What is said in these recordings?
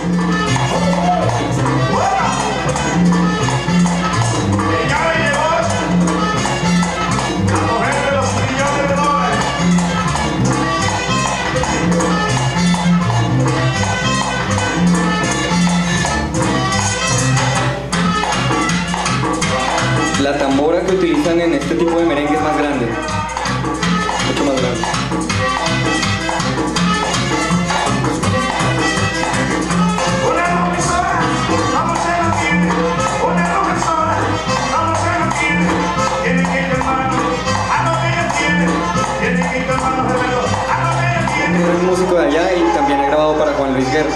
La tambora que utilizan en este tipo de merengue es más grande, mucho más grande. Es un músico de allá y también ha grabado para Juan Luis Guerra.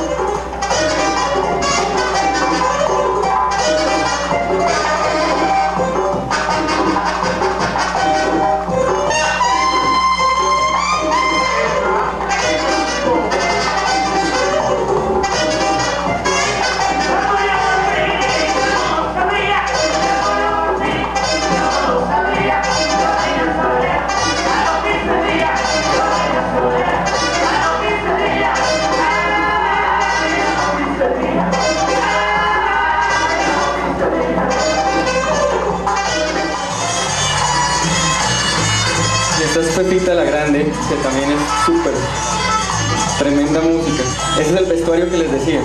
Esta es Pepita la Grande, que también es súper tremenda música. Ese es el vestuario que les decía.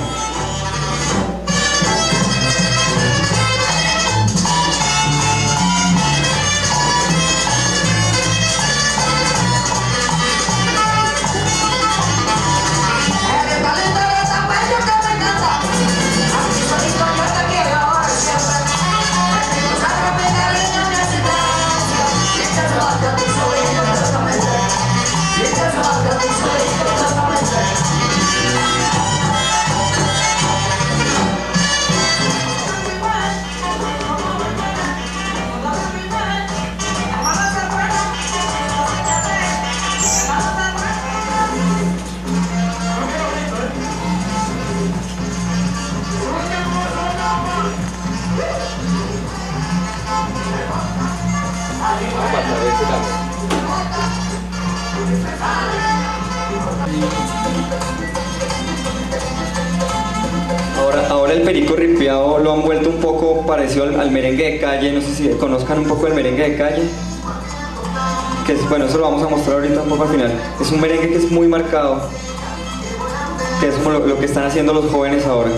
Ahora el perico ripiado lo han vuelto un poco parecido al merengue de calle. No sé si conozcan un poco el merengue de calle, que es, bueno, eso lo vamos a mostrar ahorita un poco al final. Es un merengue que es muy marcado, que es como lo que están haciendo los jóvenes ahora.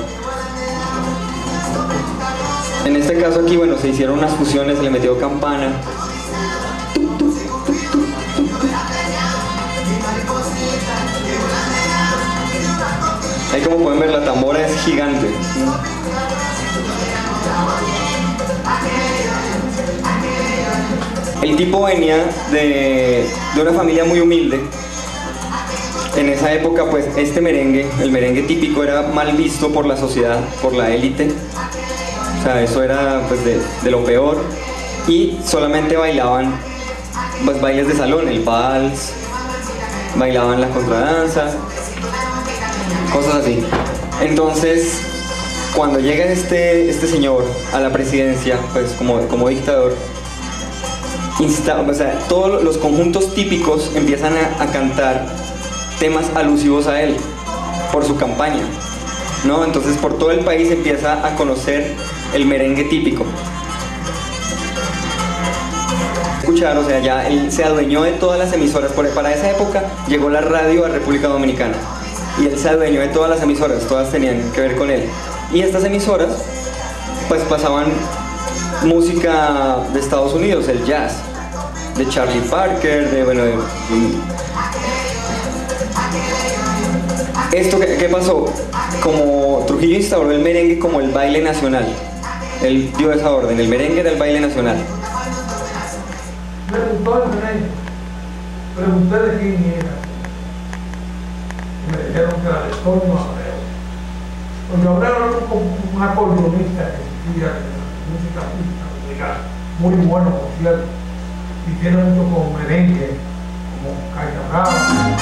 En este caso aquí, bueno, se hicieron unas fusiones, se le metió campana. Ahí como pueden ver, la tambora es gigante. El tipo venía de una familia muy humilde. En esa época, pues, este merengue, el merengue típico, era mal visto por la sociedad, por la élite. O sea, eso era, pues, de lo peor. Y solamente bailaban, pues, bailes de salón, el vals, bailaban la contradanza, cosas así. Entonces, cuando llega este señor a la presidencia, pues como dictador, o sea, todos los conjuntos típicos empiezan a cantar temas alusivos a él por su campaña, ¿no? Entonces por todo el país empieza a conocer el merengue típico. Escuchar, o sea, ya él se adueñó de todas las emisoras. Para esa época llegó la radio a República Dominicana y él se adueñó de todas las emisoras, todas tenían que ver con él. Y estas emisoras pues pasaban música de Estados Unidos, el jazz, de Charlie Parker, ¿Esto qué pasó? Como Trujillo instauró el merengue como el baile nacional, él dio esa orden, el merengue era el baile nacional. Me gustó el merengue, pregunté de quién era. Me dijeron que era de Antonio Abreu. Porque Abreu era un acordeonista que hacía música típica, muy bueno, por cierto, y tiene mucho con merengue, como Caña Brava.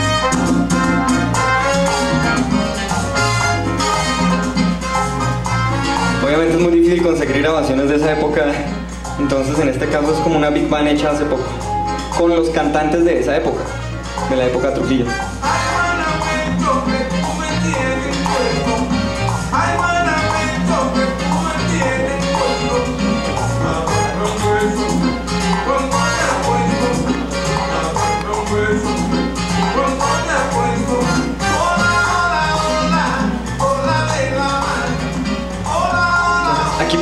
Obviamente es muy difícil conseguir grabaciones de esa época, entonces en este caso es como una big band hecha hace poco, con los cantantes de esa época, de la época Trujillo.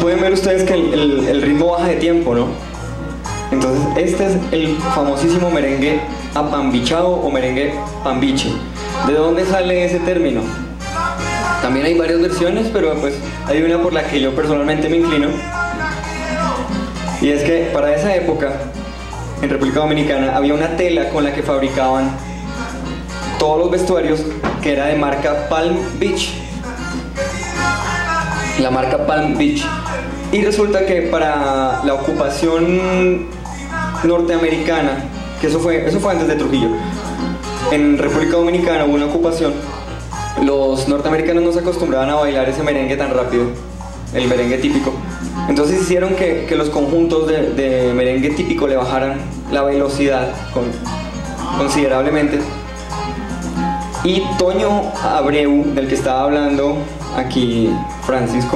pueden ver ustedes que el ritmo baja de tiempo, ¿no? Entonces este es el famosísimo merengue apambichado o merengue pambiche. ¿De dónde sale ese término? También hay varias versiones, pero pues hay una por la que yo personalmente me inclino. Y es que para esa época, en República Dominicana, había una tela con la que fabricaban todos los vestuarios que era de marca Palm Beach. La marca Palm Beach. Y resulta que para la ocupación norteamericana, que eso fue antes de Trujillo, en República Dominicana hubo una ocupación, los norteamericanos no se acostumbraban a bailar ese merengue tan rápido, el merengue típico. Entonces hicieron que los conjuntos de merengue típico le bajaran la velocidad considerablemente. Y Toño Abreu, del que estaba hablando aquí Francisco,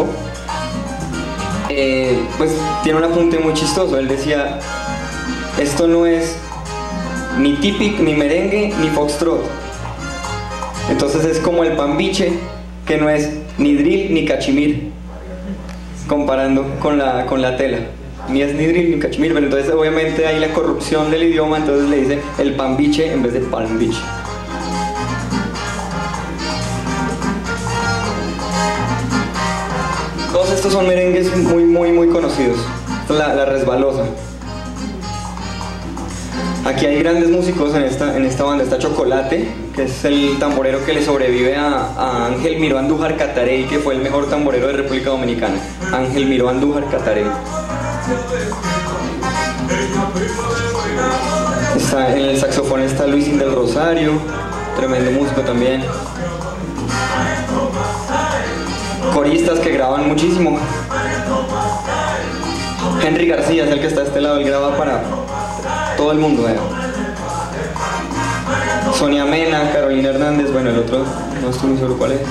pues tiene un apunte muy chistoso. Él decía, esto no es ni típico, ni merengue, ni foxtrot. Entonces es como el pambiche, que no es ni drill ni cachimir, comparando con la tela. Ni es ni drill ni cachimir, pero entonces obviamente hay la corrupción del idioma, entonces le dice el pambiche en vez de palm beach. Todos estos son merengues muy conocidos. La resbalosa. Aquí hay grandes músicos en esta banda. Está Chocolate, que es el tamborero que le sobrevive a Ángel Miró Andújar Catarey, que fue el mejor tamborero de República Dominicana. Ángel Miró Andújar Catarey. En el saxofón está Luisín del Rosario, tremendo músico también. Coristas que graban muchísimo. Henry García es el que está a este lado, él graba para todo el mundo. Sonia Mena, Carolina Hernández, bueno, el otro no estoy muy seguro cuál es.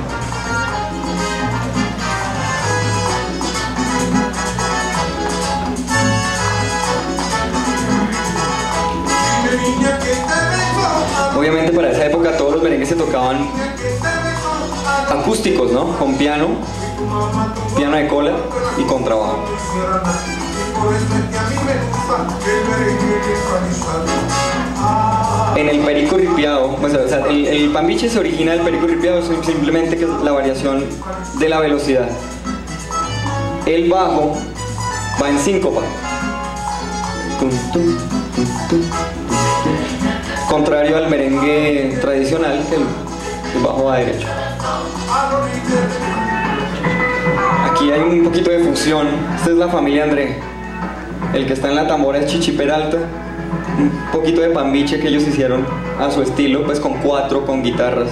Obviamente para esa época todos los merengues se tocaban acústicos, ¿no? Con piano de cola y contrabajo. En el perico ripiado, pues, o sea, el pambiche se origina del perico ripiado, simplemente que es la variación de la velocidad. El bajo va en síncopa, contrario al merengue tradicional, que el bajo va derecho. Aquí hay un poquito de fusión. Esta es la familia André. El que está en la tambora es Chichi Peralta. Un poquito de pambiche que ellos hicieron a su estilo, pues con cuatro, con guitarras.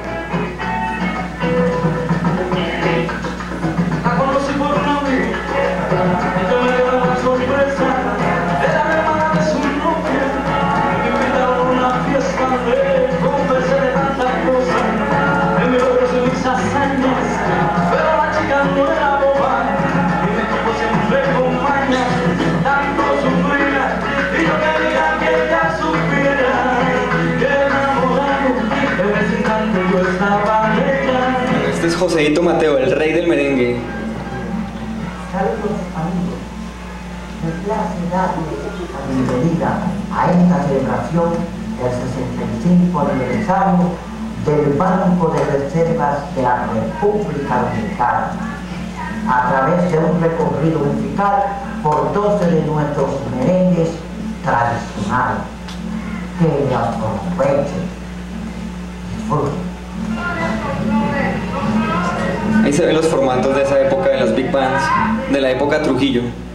Este es Joseito Mateo, el rey del merengue. Saludos amigos, me place darles la bienvenida a esta celebración del 65 aniversario del Banco de Reservas de la República Dominicana, a través de un recorrido musical por 12 de nuestros merengues tradicionales. Que aprovechen, disfruten. Ahí se ven los formatos de esa época, de las big bands, de la época Trujillo.